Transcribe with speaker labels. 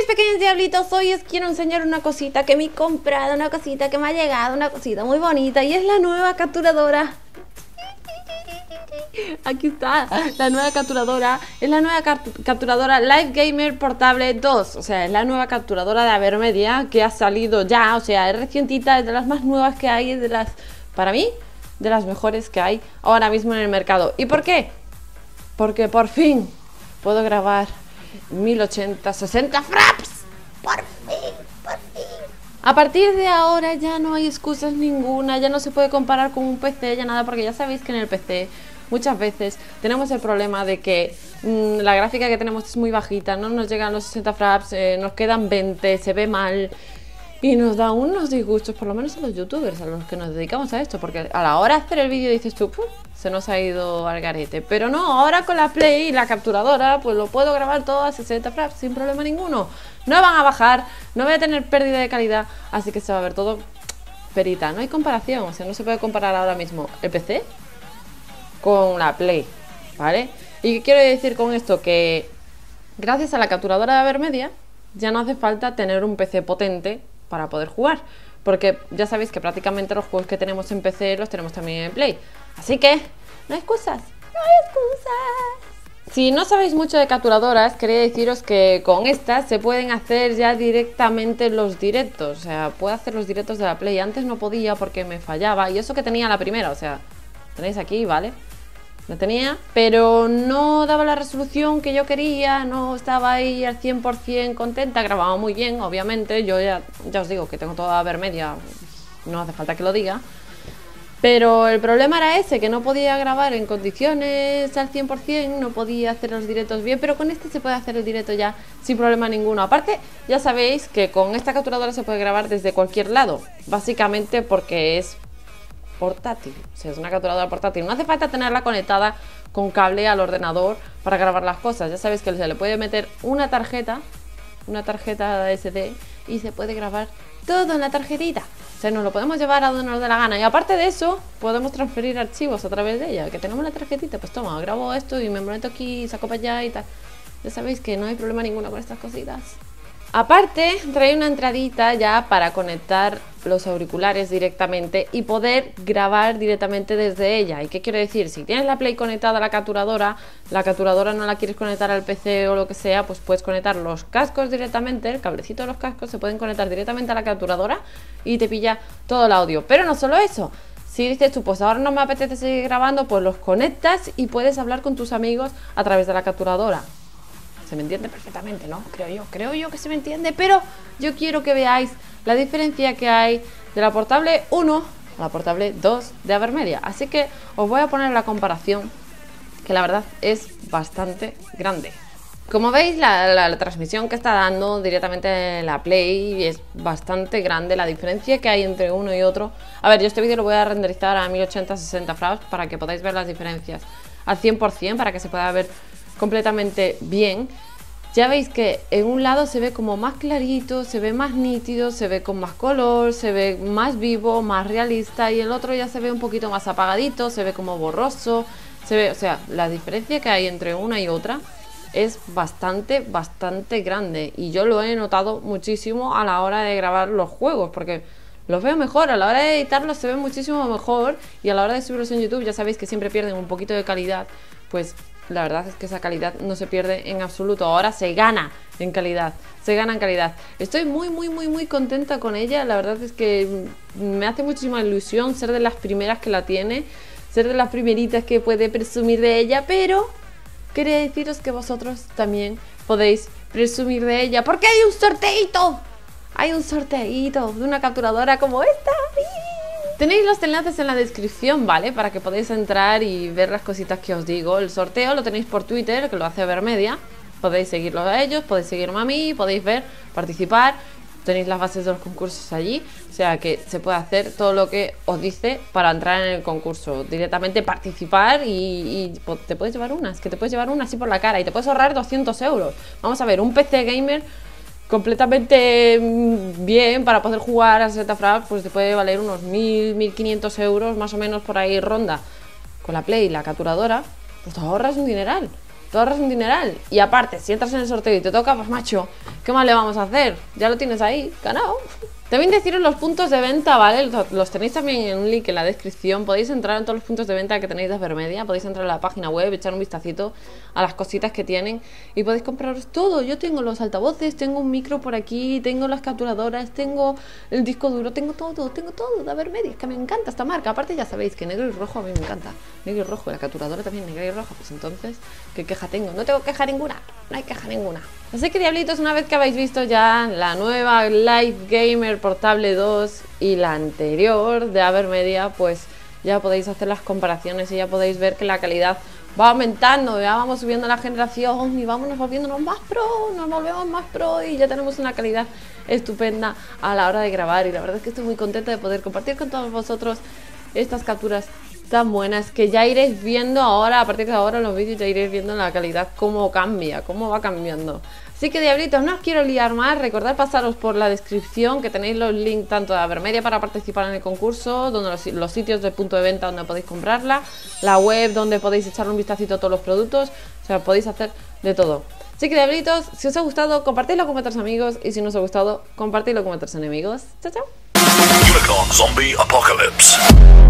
Speaker 1: mis pequeños diablitos, hoy os quiero enseñar una cosita que me he comprado, una cosita que me ha llegado, una cosita muy bonita, y es la nueva capturadora. Aquí está, la nueva capturadora. Es la nueva capturadora Live Gamer Portable 2. O sea, es la nueva capturadora de Avermedia que ha salido ya. O sea, es recientita, es de las más nuevas que hay, de las, para mí, de las mejores que hay ahora mismo en el mercado. ¿Y por qué? Porque por fin puedo grabar 1080 60 fraps. Por fin, por fin. A partir de ahora ya no hay excusas ninguna, ya no se puede comparar con un PC, ya nada, porque ya sabéis que en el PC muchas veces tenemos el problema de que la gráfica que tenemos es muy bajita, no nos llegan los 60 fraps, nos quedan 20, se ve mal y nos da unos disgustos, por lo menos a los youtubers, a los que nos dedicamos a esto, porque a la hora de hacer el vídeo dices tú, se nos ha ido al garete. Pero no, ahora con la Play y la capturadora pues lo puedo grabar todo a 60 fraps sin problema ninguno. No van a bajar, no voy a tener pérdida de calidad, así que se va a ver todo perita. No hay comparación, o sea, no se puede comparar ahora mismo el PC con la Play, ¿vale? ¿Y qué quiero decir con esto? Que gracias a la capturadora de Avermedia ya no hace falta tener un PC potente para poder jugar, porque ya sabéis que prácticamente los juegos que tenemos en PC los tenemos también en Play, así que no hay excusas, no hay excusas. Si no sabéis mucho de capturadoras, quería deciros que con estas se pueden hacer ya directamente los directos, o sea, puedo hacer los directos de la Play. Antes no podía porque me fallaba, y eso que tenía la primera, o sea, tenéis aquí, ¿vale? Lo tenía, pero no daba la resolución que yo quería, no estaba ahí al 100% contenta, grababa muy bien, obviamente, yo ya os digo que tengo toda Avermedia, no hace falta que lo diga, pero el problema era ese, que no podía grabar en condiciones al 100%, no podía hacer los directos bien, pero con este se puede hacer el directo ya sin problema ninguno. Aparte, ya sabéis que con esta capturadora se puede grabar desde cualquier lado, básicamente porque es portátil, o sea, es una capturadora portátil, no hace falta tenerla conectada con cable al ordenador para grabar las cosas. Ya sabéis que se le puede meter una tarjeta de SD y se puede grabar todo en la tarjetita, o sea, nos lo podemos llevar a donde nos dé la gana, y aparte de eso podemos transferir archivos a través de ella, que tenemos la tarjetita, pues toma, grabo esto y me meto aquí, saco para allá y tal. Ya sabéis que no hay problema ninguno con estas cositas. Aparte, trae una entradita ya para conectar los auriculares directamente y poder grabar directamente desde ella. ¿Y qué quiero decir? Si tienes la Play conectada a la capturadora no la quieres conectar al PC o lo que sea, pues puedes conectar los cascos directamente, el cablecito de los cascos se pueden conectar directamente a la capturadora y te pilla todo el audio. Pero no solo eso. Si dices tú, pues ahora no me apetece seguir grabando, pues los conectas y puedes hablar con tus amigos a través de la capturadora. Se me entiende perfectamente, ¿no? Creo yo que se me entiende, pero yo quiero que veáis la diferencia que hay de la portable 1 a la portable 2 de Avermedia. Así que os voy a poner la comparación, que la verdad es bastante grande. Como veis, la transmisión que está dando directamente en la Play es bastante grande, la diferencia que hay entre uno y otro. A ver, yo este vídeo lo voy a renderizar a 1080 60 frames para que podáis ver las diferencias al 100%, para que se pueda ver completamente bien. Ya veis que en un lado se ve como más clarito, se ve más nítido, se ve con más color, se ve más vivo, más realista, y el otro ya se ve un poquito más apagadito, se ve como borroso, se ve, o sea, la diferencia que hay entre una y otra es bastante grande, y yo lo he notado muchísimo a la hora de grabar los juegos, porque los veo mejor, a la hora de editarlos se ven muchísimo mejor, y a la hora de subirlos en YouTube ya sabéis que siempre pierden un poquito de calidad, pues la verdad es que esa calidad no se pierde en absoluto. Ahora se gana en calidad, se gana en calidad. Estoy muy contenta con ella. La verdad es que me hace muchísima ilusión ser de las primeras que la tiene, ser de las primeritas que puede presumir de ella, pero quería deciros que vosotros también podéis presumir de ella, porque hay un sorteito. Hay un sorteito de una capturadora como esta. Tenéis los enlaces en la descripción, ¿vale? Para que podáis entrar y ver las cositas que os digo. El sorteo lo tenéis por Twitter, que lo hace Avermedia. Podéis seguirlos a ellos, podéis seguirme a mí, podéis ver, participar. Tenéis las bases de los concursos allí. O sea que se puede hacer todo lo que os dice para entrar en el concurso. Directamente participar y te puedes llevar unas, que te puedes llevar una así por la cara. Y te puedes ahorrar 200 euros. Vamos a ver, un PC gamer completamente bien para poder jugar a 60 frames, pues te puede valer unos 1.000-1.500 euros, más o menos por ahí ronda. Con la Play y la capturadora, pues te ahorras un dineral. te ahorras un dineral. Y aparte, si entras en el sorteo y te toca, pues macho, ¿qué más le vamos a hacer? Ya lo tienes ahí, ganado. También deciros los puntos de venta, ¿vale? Los tenéis también en un link en la descripción. Podéis entrar en todos los puntos de venta que tenéis de Avermedia. Podéis entrar a la página web, echar un vistacito a las cositas que tienen y podéis compraros todo. Yo tengo los altavoces, tengo un micro por aquí, tengo las capturadoras, tengo el disco duro, tengo todo de Avermedia. Es que me encanta esta marca. Aparte ya sabéis que negro y rojo a mí me encanta. Negro y rojo, la capturadora también negra y roja. Pues entonces, ¿qué queja tengo? No tengo queja ninguna, no hay queja ninguna. Así que diablitos, una vez que habéis visto ya la nueva Live Gamer Portable 2 y la anterior de Avermedia, pues ya podéis hacer las comparaciones y ya podéis ver que la calidad va aumentando, ya vamos subiendo la generación y vámonos volviéndonos más pro, nos volvemos más pro y ya tenemos una calidad estupenda a la hora de grabar. Y la verdad es que estoy muy contenta de poder compartir con todos vosotros estas capturas tan buenas que ya iréis viendo ahora, a partir de ahora en los vídeos ya iréis viendo la calidad cómo cambia, cómo va cambiando. Así que diablitos, no os quiero liar más, recordad pasaros por la descripción que tenéis los links tanto de Avermedia para participar en el concurso, donde los sitios de punto de venta donde podéis comprarla, la web donde podéis echar un vistacito a todos los productos, o sea, podéis hacer de todo. Así que diablitos, si os ha gustado, compartidlo con vuestros amigos y si no os ha gustado, compartidlo con vuestros enemigos. Chao, chao.
Speaker 2: Unicorn Zombie Apocalypse.